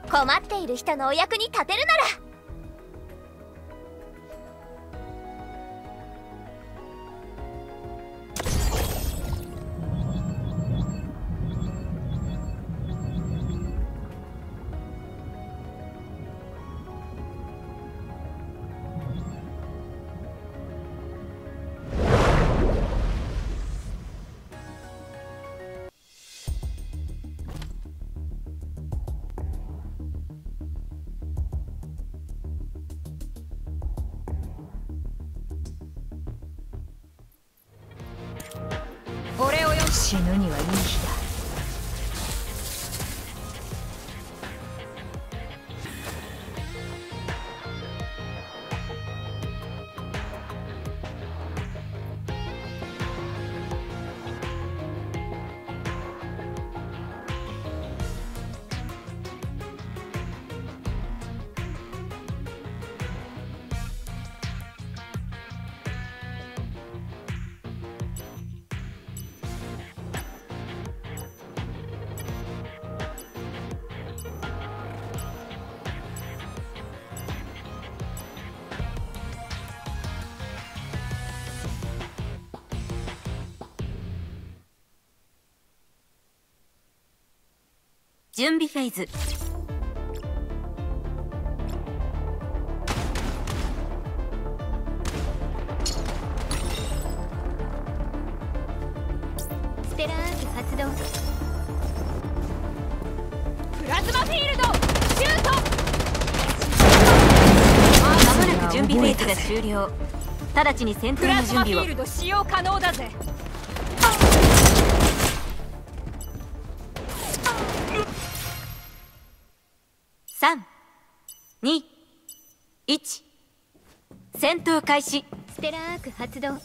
困っている人のお役に立てるなら。 俺をよ、死ぬにはいい日だ。 準備フェーズ。ステラーク発動。 プラズマフィールドシュート。 まもなく準備フェーズが終了。直ちに戦闘プラの準備を。 ズマフィールド使用可能だぜ。 3、2、1、戦闘開始。ステラーク発動。フ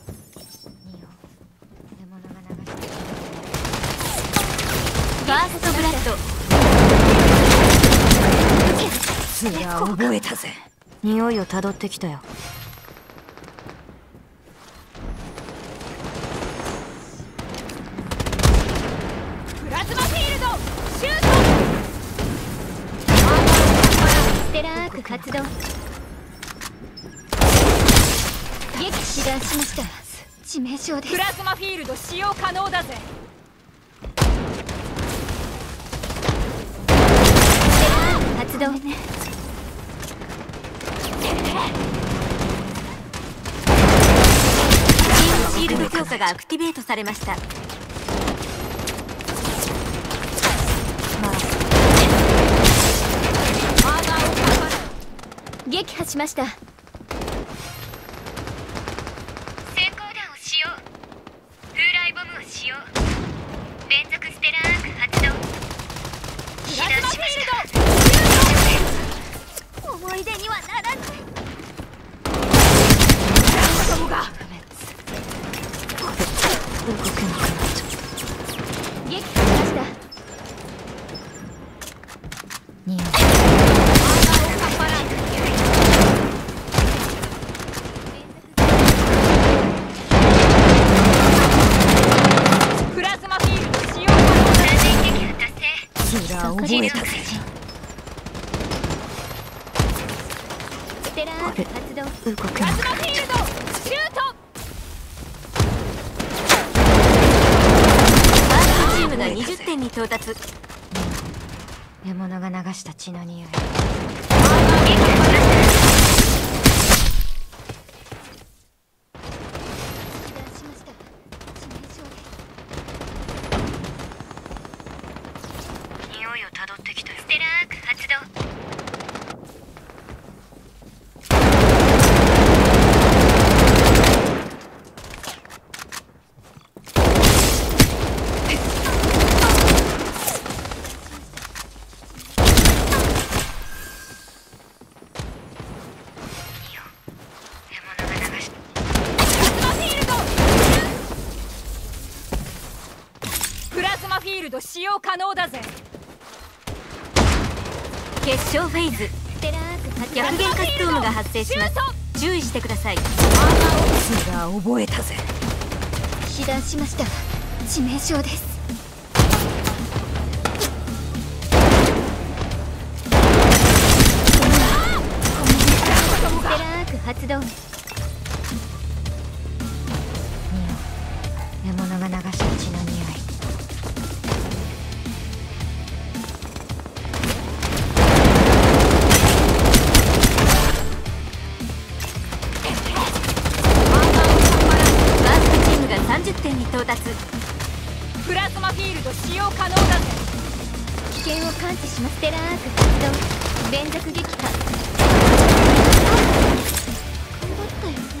ァーストブラッド。 つら覚えたぜ。 匂いをたどってきたよ。 プラズマフィールドシュート。 ステラーク発動。撃死断しました。致命傷です。 プラズマフィールド使用可能だぜ。 発動。シールド強化がアクティベートされました。撃破しました。 閃光弾を使用。風来ボムを使用。連続ステラーク発動。 プラズマフィールド思い出にはならない。 子供が動けなくなっちゃった。撃破しました。匂い。 プラズマフィールド使用可能だ。 完全撃破達成。 つら覚えたぜ。 ステラーク発動。動プラズマフィールドシュート。 ファーストチームが20点に到達。獲物が流した血の匂い。 匂いをたどってきたよ。ステラーク発動。 プラズマフィールド使用可能だぜ。 決勝フェーズ。逆弦化ストームが発生します。注意してください。 つら覚えたぜ。 被弾しました。致命傷です。 発動。 獲物が流した血の匂い。 ワーストチームが30点に到達。 プラズマフィールド使用可能だぜ。 危険を感知します。ステラーク発動。連続撃破。頑張ったよね。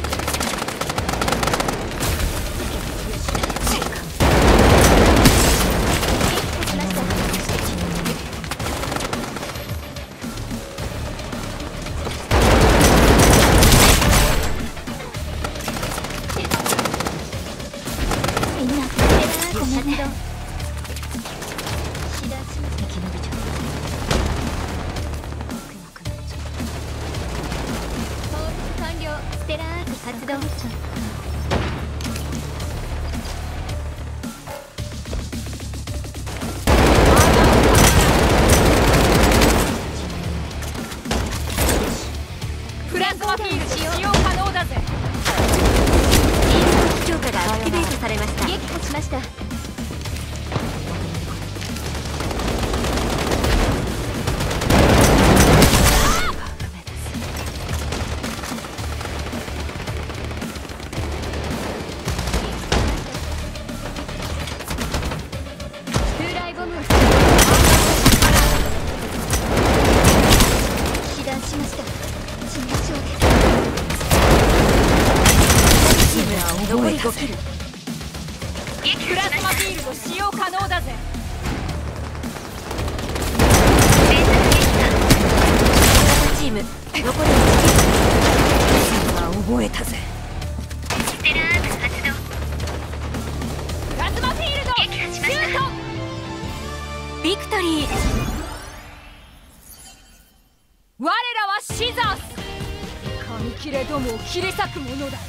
みんなステラーク発動。ステラーク発動。 プラズマフィールド使用可能だぜ。 強化がアクティベートされました。撃破しました。風来ボムを被弾しました。致命傷です。チーム残り5キル。 プラズマフィールド使用可能だぜ。 チーム残り1キル。 覚えたぜ。 ステラーク発動。 プラズマフィールド撃破しました。 シュート。 ビクトリー。 我らはシザース。紙切れどもを切り裂くものだ。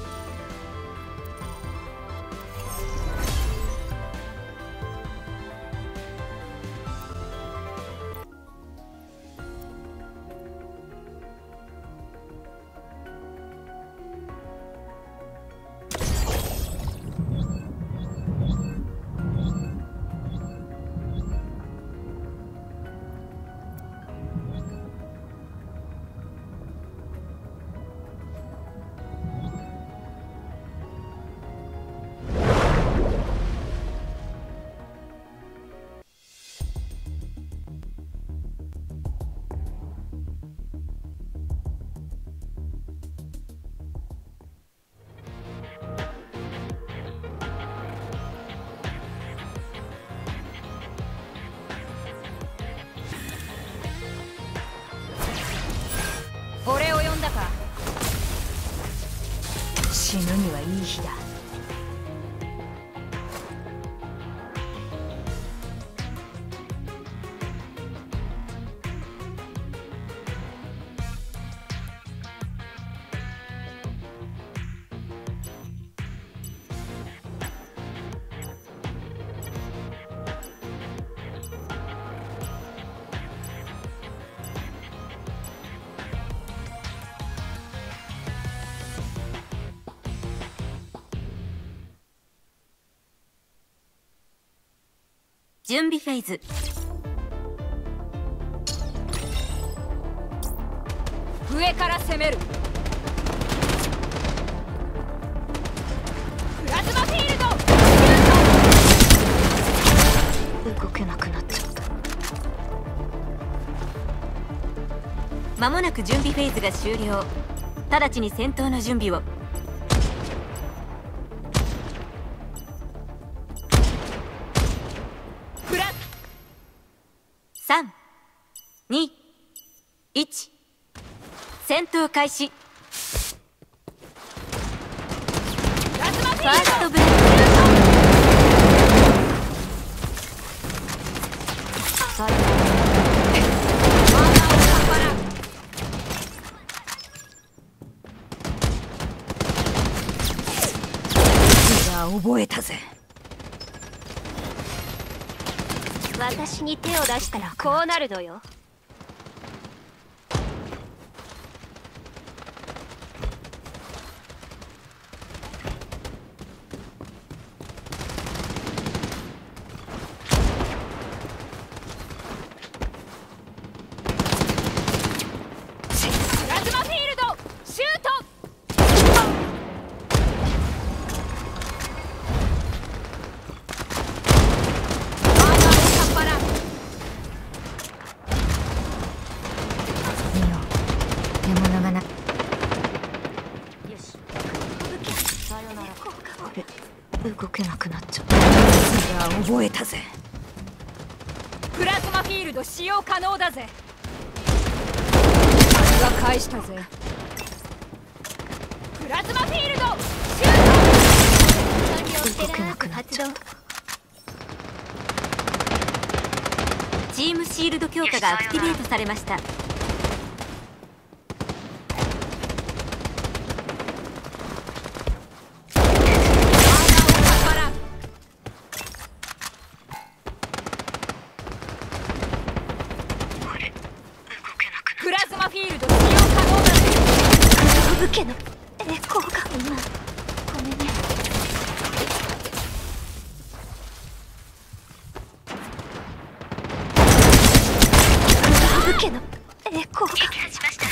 俺を呼んだか。 死ぬにはいい日だ。 準備フェーズ。 上から攻める。プラズマフィールドシュー動けなくなっちゃった。 間もなく準備フェーズが終了。直ちに戦闘の準備を。3、2、1、戦闘開始。 プラズマフファーストブレイ覚えたぜ。 私に手を出したらこうなるのよ。 動けなくなっちゃった。さあ覚えたぜ。 プラズマフィールド使用可能だぜ。味は返したぜ。プラズマフィールドシュート。 動けなくなっちゃった。 チームシールド強化がアクティベートされました。 プラズマフィールド使用可能だぜ。 武家の栄光が今ごめんね。武家の栄光が撃破しました。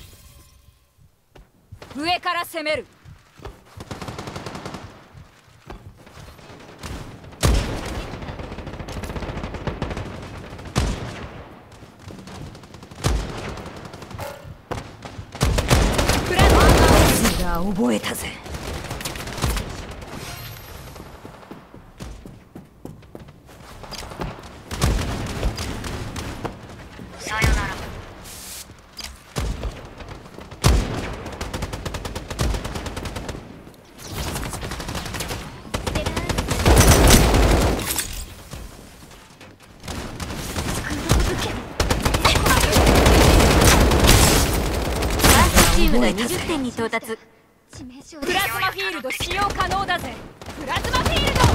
上から攻める。 覚えたぜ。 さよなら。 ファーストチームが20点に到達。 プラズマフィールド使用可能だぜ。プラズマフィールド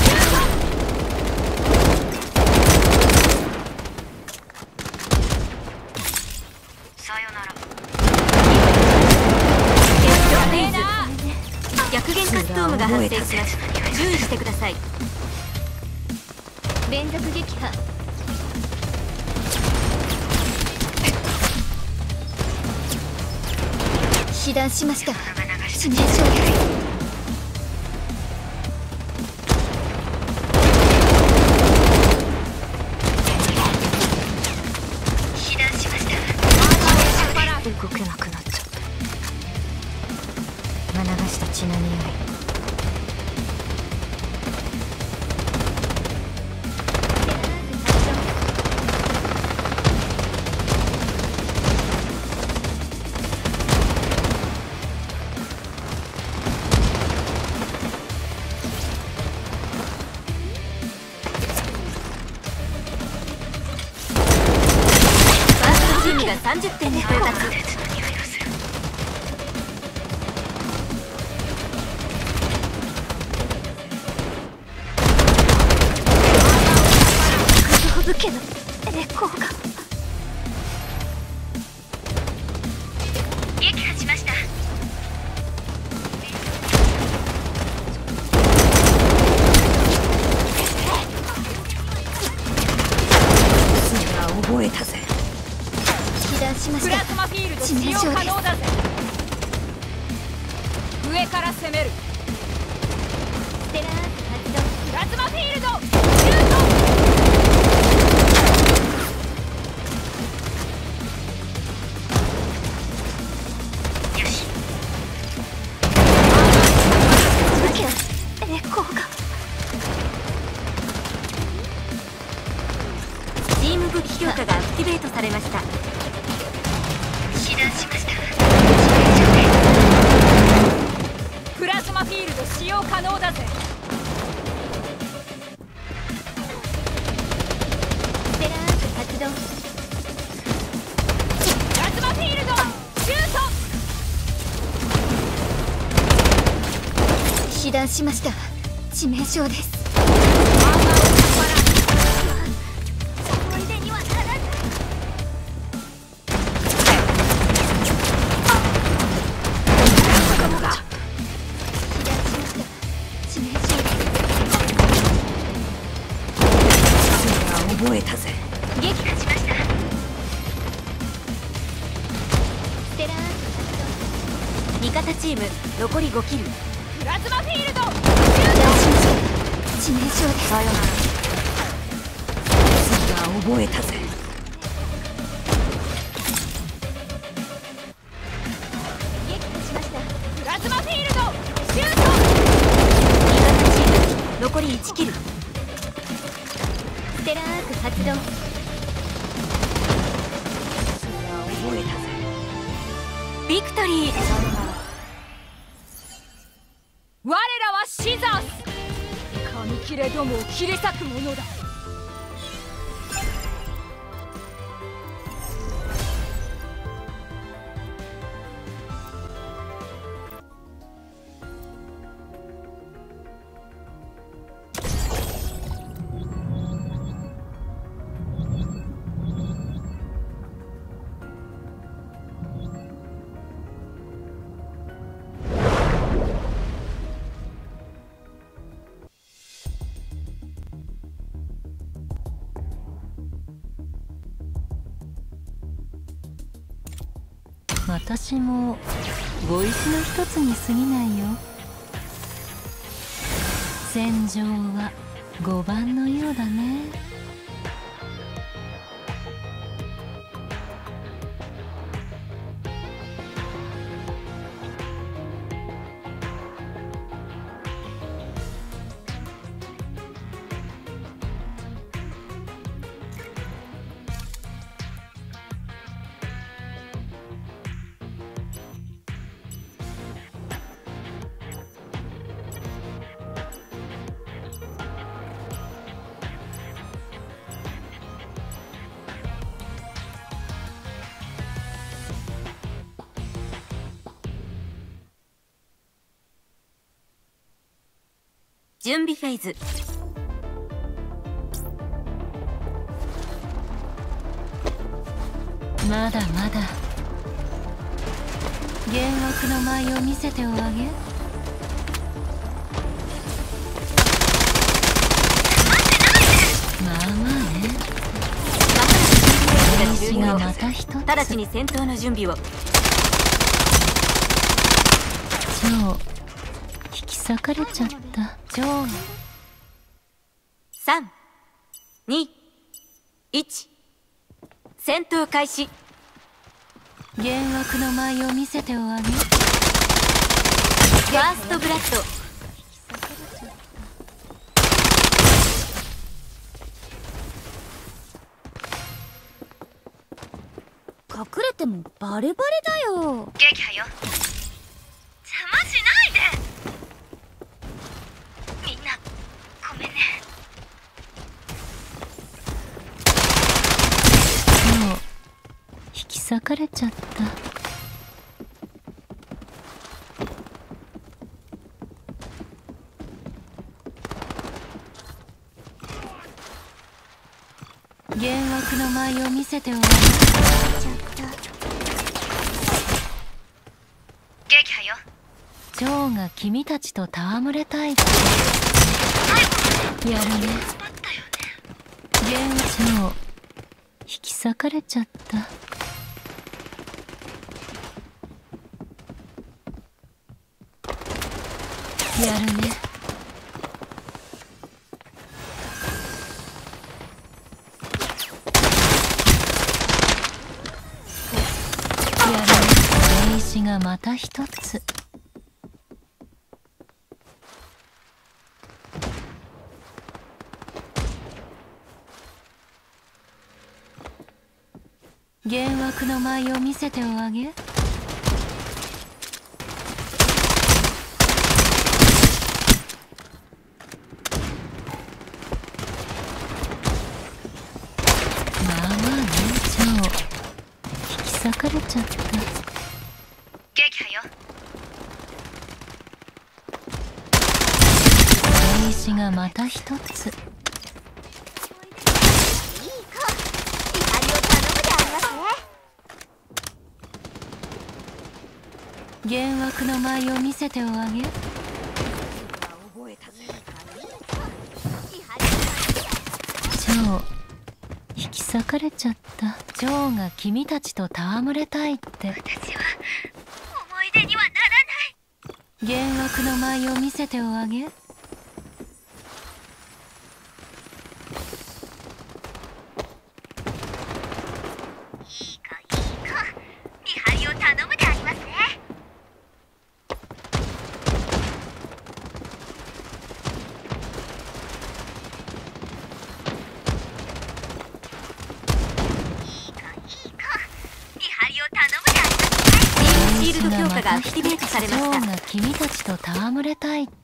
さよなら。 逆弦カストームが発生します。注意してください。 連続撃破。被弾しました。致命傷です。被弾しました。 動けなくなっちゃった。流した血の匂い。 30点に到達。 武家の栄光が撃破しました。 覚えたぜ。 プラズマフィールド使用可能だぜ。上から攻める。 ステラーク発動。 プラズマフィールドシュート。 よし。 武家の栄光がチーム武器強化がアクティベートされました。 被弾しました。 プラズマフィールド使用可能だぜ。 ステラーク発動。 プラズマフィールドシュート。 被弾しました。致命傷です。 覚えたぜ。 撃破しました。 ステラーク発動。味方チーム残り5キル。 プラズマフィールドシュート。 致命傷です。 さよなら。覚えたぜ。 撃破しました。 プラズマフィールドシュート。 味方チーム残り1キル。ステラアーク発動。覚えたぜ。ビクトリー。 我らはシザース、紙切れどもを切り裂くものだ。 私もボイスの一つに過ぎないよ。戦場は5番のようだね。 準備フェーズ。 まだまだ。幻惑の舞を見せておあげ。まあまあね。私がまた一つ。 直ちに戦闘の準備を。 超引き裂かれちゃった。超 3、2、1、戦闘開始。 幻惑の舞を見せておあげ。 ファーストブラッド。 隠れてもバレバレだよ。 撃破よ。邪魔しないで。みんなごめんね。 もう引き裂かれちゃった。幻惑の舞を見せておあげ。 撃破よ。 ジョーが君たちと戯れたいってやるね。幻惑引き裂かれちゃった。やるね。名刺がまた一つ。幻惑の舞を見せておあげ。まあまあね、超引き裂かれちゃった。 撃破よ。 名刺がまた一つ。幻惑の舞を見せておあげ。超引き裂かれちゃった。ジョーが君たちと戯れたいって。 私は思い出にはならない。 幻惑の舞を見せておあげ。 見張りを頼むでありますね。 がアクティベートされました。 蝶が君たちと戯れたいって。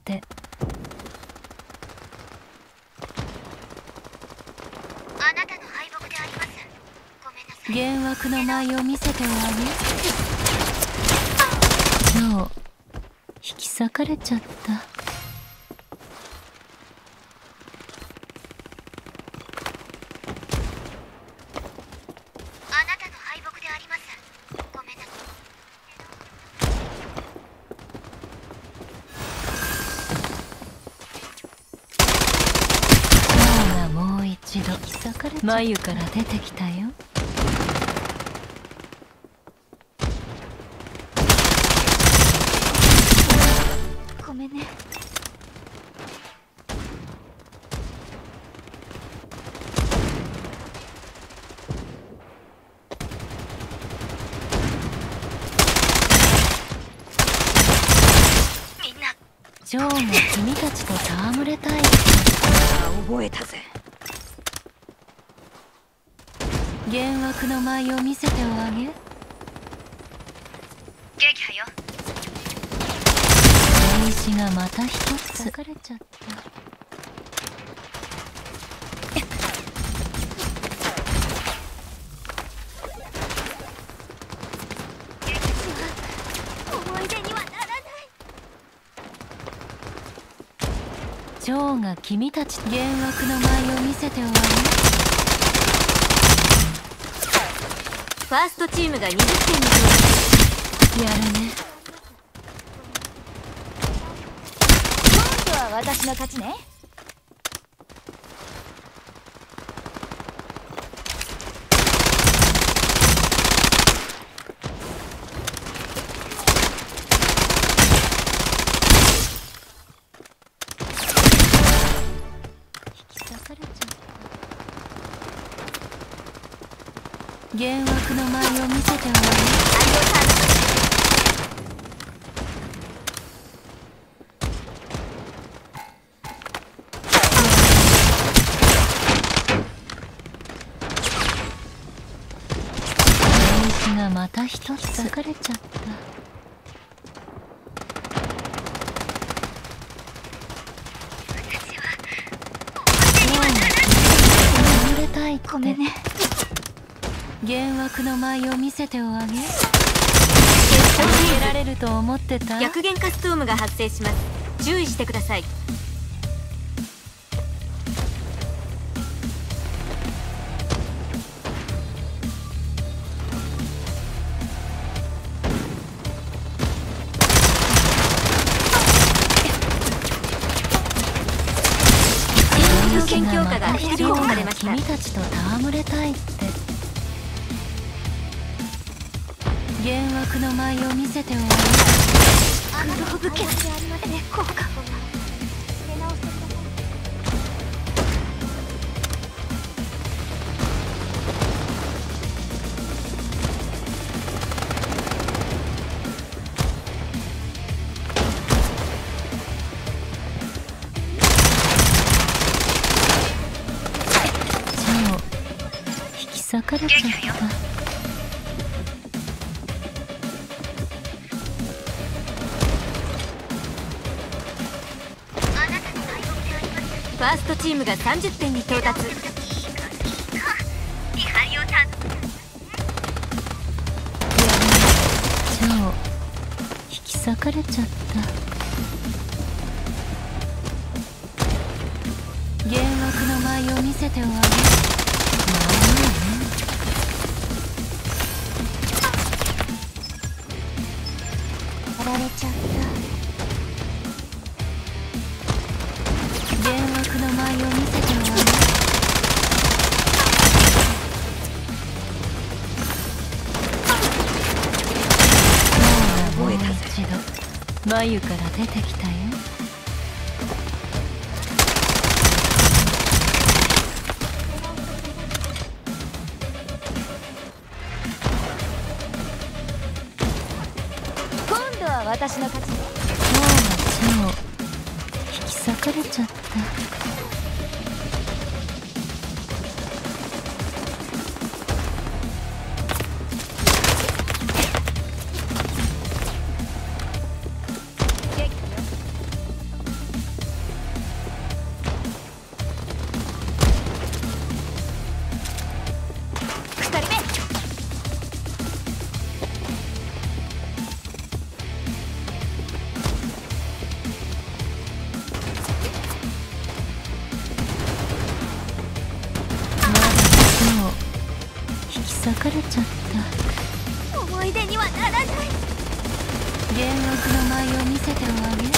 あなたの敗北であります。ごめんなさい。 幻惑の舞を見せておあげ。蝶引き裂かれちゃった。 あなたの敗北であります。ごめんなさい。 蝶がもう一度眉から出てきたよ。 ごめんね。 みんな蝶が君たちと戯れたい。 覚えたぜ。 幻惑の舞を見せておあげ。 撃破よ。 石がまた一つ裂かれちゃった。 思い出にはならない。 蝶が君たちと幻惑の舞を見せておあげ。 ファーストチームが20点に到やるね。 今度は私の勝ちね。 引き裂かれちゃった。幻惑の舞を見せておあげ。石がまた一つ裂かれちゃった。戯れたいって。 ごめんね。 幻惑の舞を見せておあげ。逃げられると思ってた。 逆幻化ストームが発生します。注意してください。条件強化がアクティベートされました。 君たちと戯れたいって。幻惑の舞を見せておあげ。 黒武家エコーが引き裂かれちゃった。 ファーストチームが30点に到達。 見張りを頼む。 蝶引き裂かれちゃった。幻惑の舞を見せておあげ。 やられちゃった。 幻惑の舞を見せておあげ。もう一度眉から出てきたよ。 今度は私の勝ちね。 蝶が引き裂かれちゃった。 裂かれちゃった。 思い出にはならない。 幻惑の舞を見せておあげ。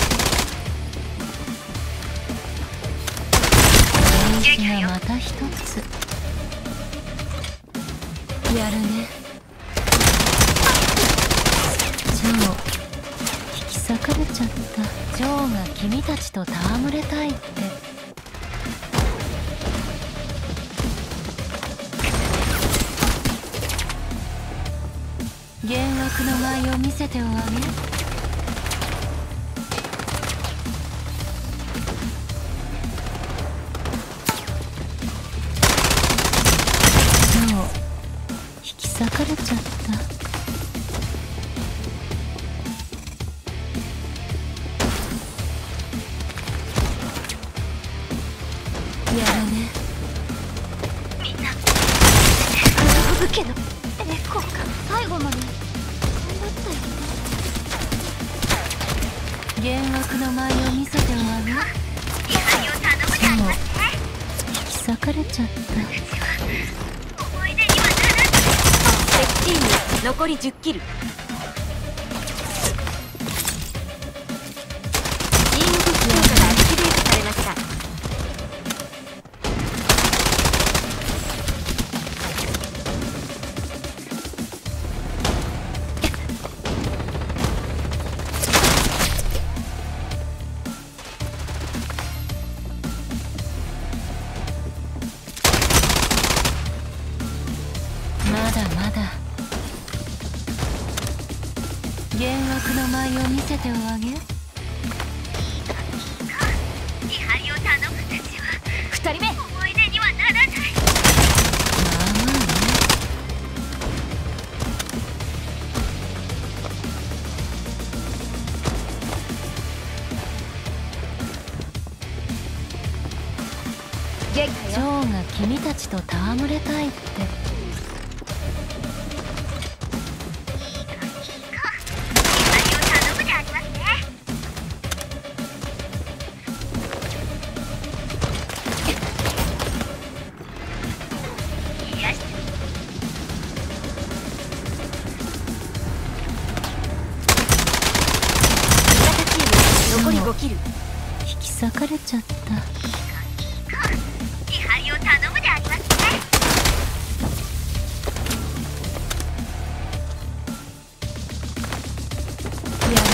原石がまた一つ。やるね。ジョー、引き裂かれちゃった。ジョーが君たちと戯れたいって。幻惑の舞を見せておあげ。ジョー、引き裂かれちゃった。やるね。 みんな武家の栄光が最後まで頑張ったよね。 幻惑の舞を見せておあげ。 見張りを頼むでありますね。 引き裂かれちゃった。 思い出にはならない。 敵チーム残り10キル。チーム特強化がアクティベートされました。まだまだ。幻惑の舞を見せておあげ。 見張りを頼むたちは 2人目。 思い出にはならない。 まあまあね。 撃破よ。 ジョーが君たちと戯れたいって。 見張りを頼むでありますね。よし。 味方チーム残り5キル。 引き裂かれちゃった。 見張りを頼むでありますね。 やる。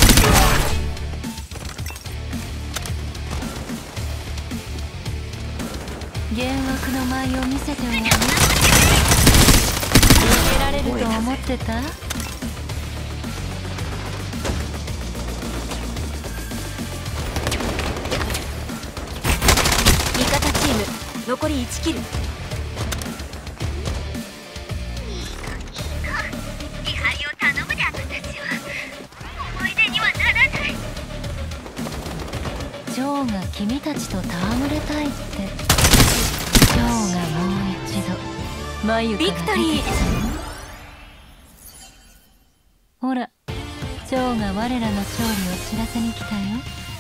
幻惑の舞を見せておあげ。逃げられると思ってた？ 味方チーム残り1キル。 見張りを頼むであなたたちは思い出にはならない。 ジョーが君たちと戯れたいって。ジョーがもう一度眉から出てきたよ。ほら、ジョーが我らの勝利を知らせに来たよ。